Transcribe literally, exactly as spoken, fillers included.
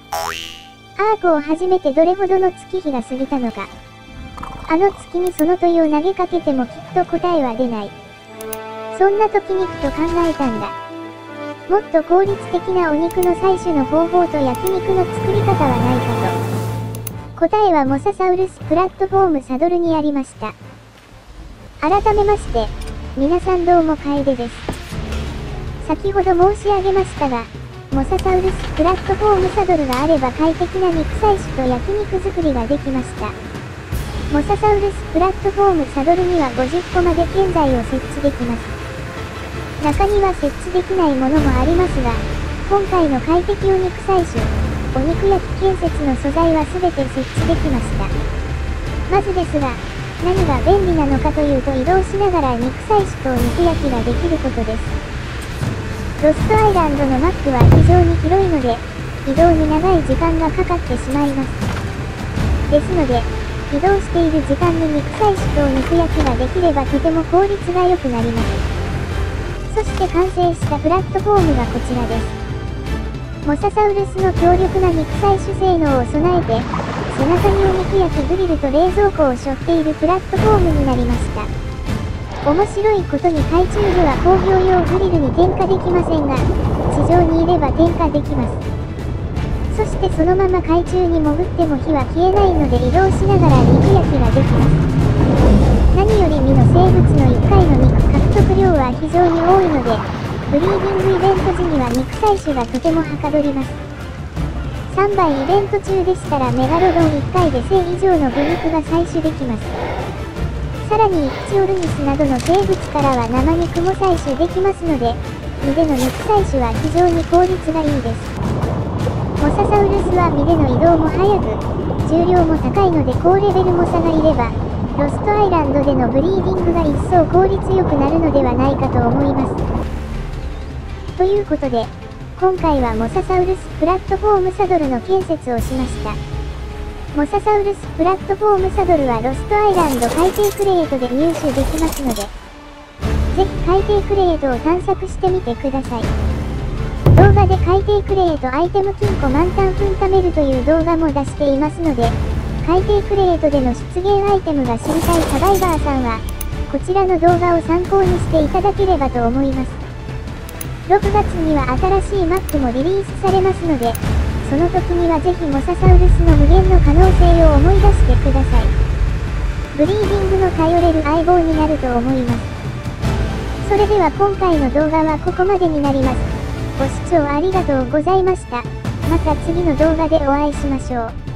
アークを始めてどれほどの月日が過ぎたのか。あの月にその問いを投げかけてもきっと答えは出ない。そんな時にふと考えたんだ。もっと効率的なお肉の採取の方法と焼肉の作り方はないかと。答えはモササウルスプラットフォームサドルにありました。改めまして、皆さんどうも楓です。先ほど申し上げましたが、モササウルスプラットフォームサドルがあれば快適な肉採取と焼肉作りができました。モササウルスプラットフォームサドルにはごじゅっこまで建材を設置できます。中には設置できないものもありますが、今回の快適お肉採取、お肉焼き建設の素材は全て設置できました。まずですが、何が便利なのかというと移動しながら肉採取とお肉焼きができることです。ロストアイランドのマップは非常に広いので、移動に長い時間がかかってしまいます。ですので、移動している時間に肉採取とお肉焼きができればとても効率が良くなります。そして完成したプラットフォームがこちらです。モササウルスの強力な肉採取性能を備えて、背中にお肉焼きグリルと冷蔵庫を背負っているプラットフォームになりました。面白いことに海中では工業用グリルに点火できませんが、地上にいれば点火できます。そしてそのまま海中に潜っても火は消えないので移動しながら肉焼きができます。何より身の生物のいっかいの肉獲得量は非常に多いので、ブリーディングイベント時には肉採取がとてもはかどります。さんばいイベント中でしたらメガロドンいっかいでせん以上の部肉が採取できます。さらにイクチオルニスなどの生物からは生肉も採取できますので、身での肉採取は非常に効率がいいです。モササウルスは身での移動も速く、重量も高いので高レベルモサがいれば、ロストアイランドでのブリーディングが一層効率よくなるのではないかと思います。ということで、今回はモササウルスプラットフォームサドルの建設をしました。モササウルスプラットフォームサドルはロストアイランド海底クレートで入手できますので、ぜひ海底クレートを探索してみてください。動画で海底クレートアイテム金庫満タン分貯めるという動画も出していますので、海底クレートでの出現アイテムが知りたいサバイバーさんは、こちらの動画を参考にしていただければと思います。ろくがつには新しいマップもリリースされますので、その時にはぜひモササウルスの無限の可能性を思い出してください。ブリーディングの頼れる相棒になると思います。それでは今回の動画はここまでになります。ご視聴ありがとうございました。また次の動画でお会いしましょう。